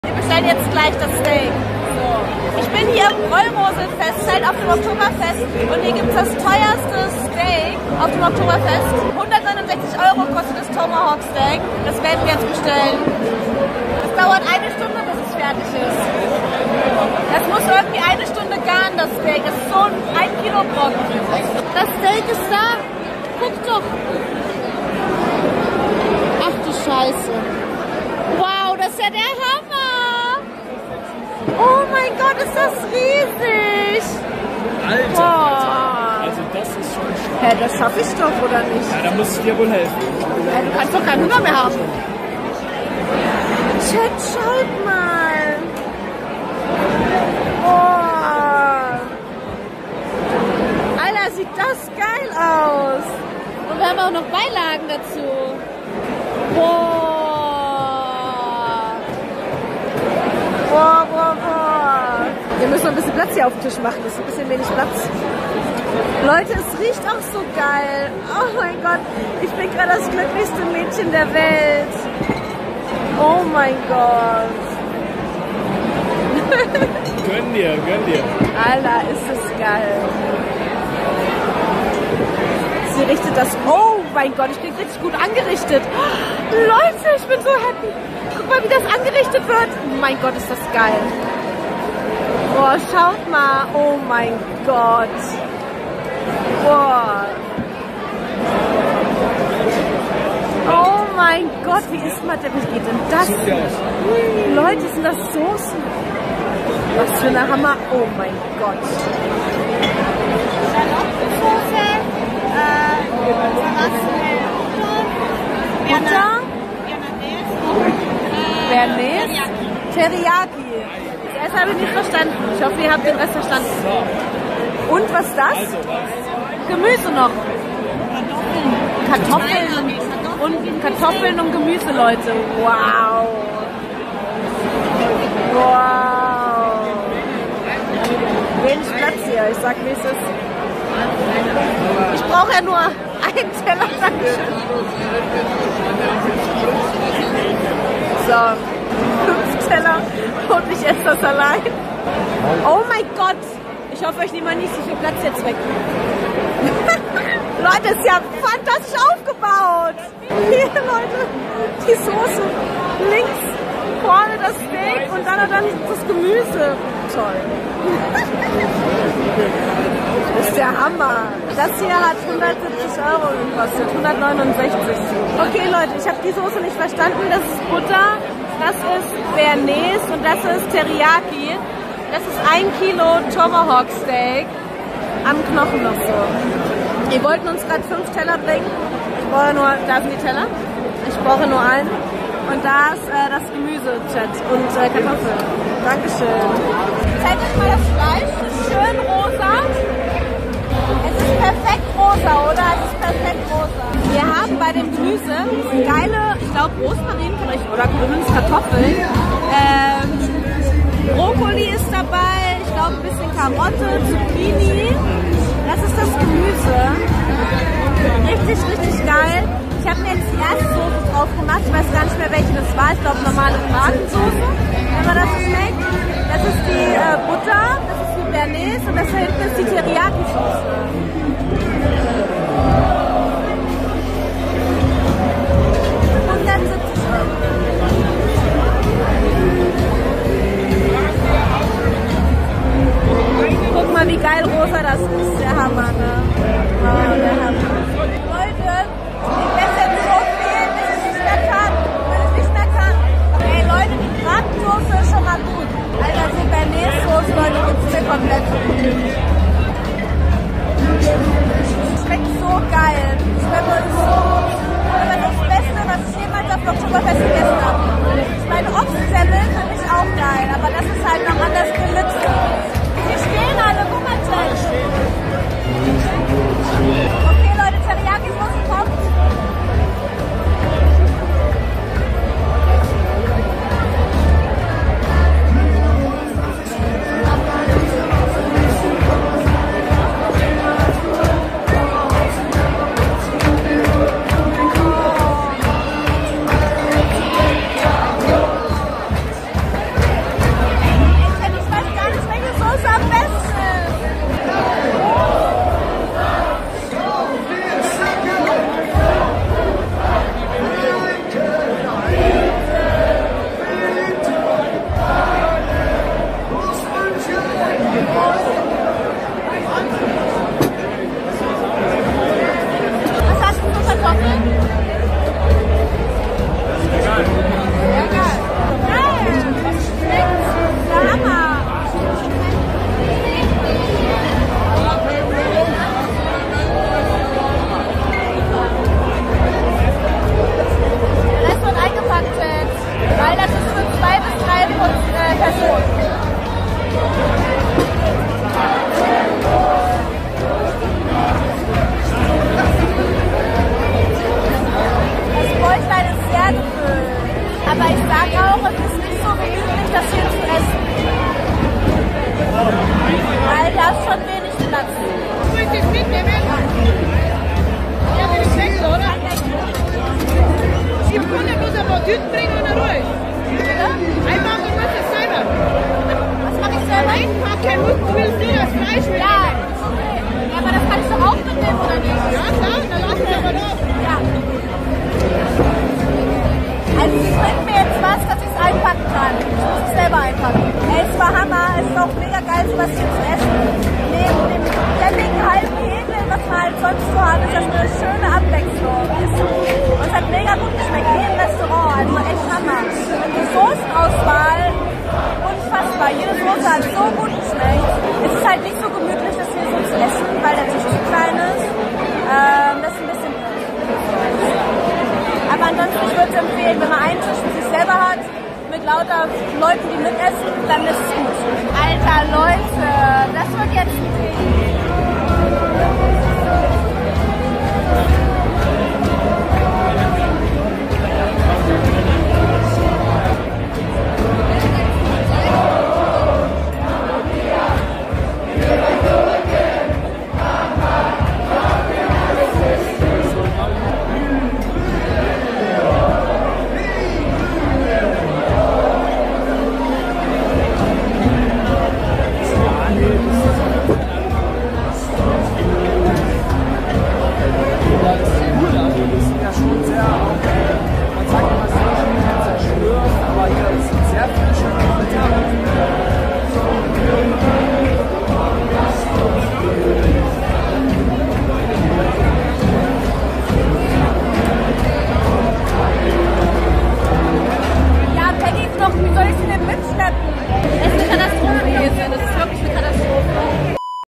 Wir bestellen jetzt gleich das Steak. So. Ich bin hier im Rollmoselfest, auf dem Oktoberfest, und hier gibt es das teuerste Steak auf dem Oktoberfest. 169 € kostet das Tomahawk Steak. Das werden wir jetzt bestellen. Es dauert 1 Stunde, bis es fertig ist. Das muss irgendwie 1 Stunde garen, das Steak. Das ist so ein 1 Kilo Brocken. Das Steak ist da. Guck doch. Ach du Scheiße. Wow, das ist ja der Hammer. Oh mein Gott, ist das riesig. Alter, Alter. Also das ist schon stark. Hä, das schaffe ich doch, oder nicht? Ja, da muss ich dir wohl helfen. Ja, du kannst doch keinen Hunger mehr haben. Chat, schaut mal. Oh. Alter, sieht das geil aus. Und wir haben auch noch Beilagen dazu. Boah. Boah, boah, boah. Wir müssen noch ein bisschen Platz hier auf dem Tisch machen. Das ist ein bisschen wenig Platz. Leute, es riecht auch so geil. Oh mein Gott. Ich bin gerade das glücklichste Mädchen der Welt. Oh mein Gott. Gönn dir, gönn dir. Alter, ist das geil. Sie richtet das... Oh mein Gott, ich bin richtig gut angerichtet. Leute, ich bin so happy. Guck mal, wie das angerichtet wird. Oh mein Gott, ist das geil. Boah, schaut mal. Oh mein Gott. Boah. Oh mein Gott, wie ist man denn? Wie geht denn das? Leute, sind das Soßen? Was für eine Hammer. Oh mein Gott. Butter? Bernays? Teriyaki. Das habe ich nicht verstanden. Ich hoffe, ihr habt den Rest verstanden. Und was ist das? Gemüse noch. Kartoffeln und Gemüse, Leute. Wow. Wow. Wenig Platz hier. Ich sag, wie es ist. Ich brauche ja nur einen Teller. Dankeschön. So. 5 Teller und ich esse das allein. Oh mein Gott. Ich hoffe, euch nehmen nicht so viel Platz jetzt weg. Leute, ist ja fantastisch aufgebaut. Hier, Leute, die Soße. Links vorne das Steak und dann das Gemüse. Toll. Das ist der Hammer. Das hier hat 170 € gekostet, 169. Okay, Leute, ich habe die Soße nicht verstanden. Das ist Butter, das ist Bernays und das ist Teriyaki. Das ist 1 Kilo Tomahawk Steak am Knochen noch so. Die wollten uns gerade 5 Teller bringen. Ich brauche nur, da sind die Teller. Ich brauche nur einen. Und da ist das Gemüse, Chat, und Kartoffeln. Dankeschön. Zeig euch mal das Fleisch. Es ist schön rosa. Es ist perfekt rosa, oder? Es ist perfekt rosa. Wir haben bei dem Gemüse geile, ich glaube, Rosmarin oder zumindest Kartoffeln. Brokkoli ist dabei, ich glaube ein bisschen Karotte, Zucchini. Das ist das Gemüse. Richtig, richtig geil. Ich habe mir jetzt die erste Soße drauf gemacht. Ich weiß gar nicht mehr, welche das war. Ich glaube normale Bratensoße, wenn man das so schmeckt. Das ist die Butter, das ist die Bernays und das da hinten ist die Teriyaki-Soße. Guck mal, wie geil rosa das ist. Der Hammer, ne? Oh, der Hammer. Leute, ich esse jetzt so viel, bis ich nicht mehr kann. Ey, Leute, die Bratensoße ist schon mal gut. Alter, die Bernays-Soße, Leute, gibt's mir komplett. Schmeckt so geil. Schmeckt so gut. Aber das Beste, was ich jemals auf Oktoberfest gegessen habe. Ich meine, Ochsensemmel finde ich auch geil, aber das ist halt noch anders gelippt. Die stehen alle, guck mal, noch Tüten bringen oder ruhig? Ja? Einpacken musst du selber. Was mache ich selber? Einpacken musst du, willst du das Fleisch mitnehmen? Ja, okay. Ja, aber das kann ich doch auch mitnehmen, oder nicht? Ja, klar, dann lass es aber los. Ja. Also sie bringt mir jetzt was, dass ich es einpacken kann. Ich muss es selber einpacken. Ey, es war Hammer. Es ist auch mega geil, sowas hier zu essen. Neben dem ständigen halben Ekel, was man halt sonst so hat, ist das eine schöne Abwechslung. Und es hat mega gut geschmeckt, wie im Restaurant. Also echt Hammer. Und die Soßenauswahl, unfassbar. Jede Soße hat so gut geschmeckt. Es ist halt nicht so gemütlich, das hier so zu essen, weil der Tisch zu klein ist. Das ist ein bisschen aber ansonsten, ich würde es empfehlen, wenn man einen Tisch für sich selber hat, mit lauter Leuten, die mitessen, dann ist es gut. Alter, Leute, das wird jetzt ein Ding.